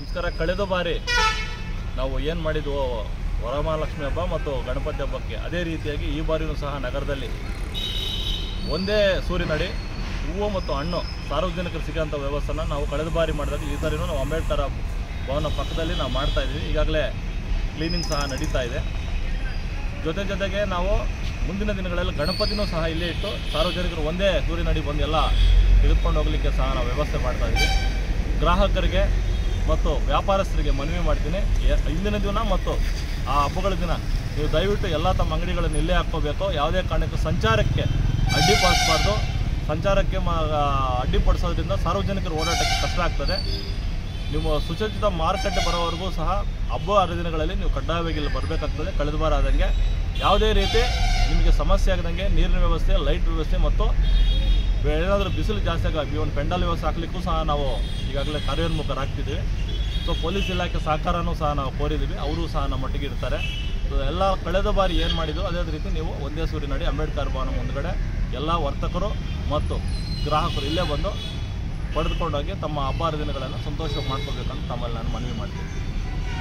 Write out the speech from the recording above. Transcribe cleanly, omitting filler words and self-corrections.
ನಮಸ್ಕಾರ. ಕಳೆದ ಬಾರಿ ನಾವು ಏನು ಮಾಡಿದ್ವೋ ವರಮಹಾಲಕ್ಷ್ಮಿ ಹಬ್ಬ ಮತ್ತು ಗಣಪತಿ ಹಬ್ಬಕ್ಕೆ ಅದೇ ರೀತಿಯಾಗಿ ಈ ಬಾರಿಯೂ ಸಹ ನಗರದಲ್ಲಿ ಒಂದೇ ಸೂರಿನಡಿ ಹೂವು ಮತ್ತು ಹಣ್ಣು ಸಾರ್ವಜನಿಕರು ಸಿಗೋಂಥ ವ್ಯವಸ್ಥೆನ ನಾವು ಕಳೆದ ಬಾರಿ ಮಾಡಿದಾಗ ಈ ಸಾರಿನೂ ನಾವು ಅಂಬೇಡ್ಕರ್ ಭವನ ಪಕ್ಕದಲ್ಲಿ ನಾವು ಮಾಡ್ತಾಯಿದ್ದೀವಿ. ಈಗಾಗಲೇ ಕ್ಲೀನಿಂಗ್ ಸಹ ನಡೀತಾ ಇದೆ. ಜೊತೆಗೆ ನಾವು ಮುಂದಿನ ದಿನಗಳಲ್ಲಿ ಗಣಪತಿನೂ ಸಹ ಇಲ್ಲೇ ಇಟ್ಟು ಸಾರ್ವಜನಿಕರು ಒಂದೇ ಸೂರಿನಡಿ ಬಂದು ಎಲ್ಲ ತೆಗೆದುಕೊಂಡು ಹೋಗಲಿಕ್ಕೆ ಸಹ ನಾವು ವ್ಯವಸ್ಥೆ ಮಾಡ್ತಾಯಿದ್ದೀವಿ. ಗ್ರಾಹಕರಿಗೆ ಮತ್ತು ವ್ಯಾಪಾರಸ್ಥರಿಗೆ ಮನವಿ ಮಾಡ್ತೀನಿ, ಇಂದಿನ ದಿನ ಮತ್ತು ಆ ಹಬ್ಬಗಳ ದಿನ ನೀವು ದಯವಿಟ್ಟು ಎಲ್ಲ ತಮ್ಮ ಅಂಗಡಿಗಳನ್ನು ಇಲ್ಲೇ ಹಾಕ್ಕೋಬೇಕು. ಯಾವುದೇ ಕಾರಣಕ್ಕೂ ಸಂಚಾರಕ್ಕೆ ಅಡ್ಡಿಪಡಿಸಬಾರ್ದು. ಸಂಚಾರಕ್ಕೆ ಅಡ್ಡಿಪಡಿಸೋದ್ರಿಂದ ಸಾರ್ವಜನಿಕರು ಓಡಾಟಕ್ಕೆ ಕಷ್ಟ ಆಗ್ತದೆ. ನೀವು ಸುಸಜ್ಜಿತ ಮಾರುಕಟ್ಟೆ ಬರೋವರೆಗೂ ಸಹ ಹಬ್ಬ ಹರಿದಿನಗಳಲ್ಲಿ ನೀವು ಕಡ್ಡಾಯವಾಗಿ ಇಲ್ಲಿ ಬರಬೇಕಾಗ್ತದೆ. ಕಳೆದ ಬಾರ ಆದಂಗೆ ಯಾವುದೇ ರೀತಿ ನಿಮಗೆ ಸಮಸ್ಯೆ ಆಗದಂಗೆ ನೀರಿನ ವ್ಯವಸ್ಥೆ, ಲೈಟ್ ವ್ಯವಸ್ಥೆ ಮತ್ತು ಏನಾದರೂ ಬಿಸಿಲು ಜಾಸ್ತಿ ಆಗಿ ಒಂದು ಪೆಂಡಲ್ ವ್ಯವಸ್ಥೆ ಹಾಕಲಿಕ್ಕೂ ಸಹ ನಾವು ಈಗಾಗಲೇ ಕಾರ್ಯೋನ್ಮುಖರಾಗ್ತಿದ್ದೀವಿ. ಸೊ ಪೊಲೀಸ್ ಇಲಾಖೆ ಸಹಕಾರನೂ ಸಹ ನಾವು ಕೋರಿದ್ದೀವಿ, ಅವರು ಸಹ ನಮ್ಮೊಟ್ಟಿಗೆ ಇರ್ತಾರೆ. ಸೊ ಎಲ್ಲ ಕಳೆದ ಬಾರಿ ಏನು ಮಾಡಿದ್ರು ಅದೇ ರೀತಿ ನೀವು ಒಂದೇ ಸೂರಿನಡಿ ಅಂಬೇಡ್ಕರ್ ಭವನ ಮುಂದುಗಡೆ ಎಲ್ಲ ವರ್ತಕರು ಮತ್ತು ಗ್ರಾಹಕರು ಇಲ್ಲೇ ಬಂದು ಪಡೆದುಕೊಂಡೋಗಿ ತಮ್ಮ ಹಬ್ಬ ಹರಿದಿನಗಳನ್ನು ಸಂತೋಷವಾಗಿ ಮಾಡ್ಕೋಬೇಕಂತ ತಮ್ಮಲ್ಲಿ ನಾನು ಮನವಿ ಮಾಡ್ತೀನಿ.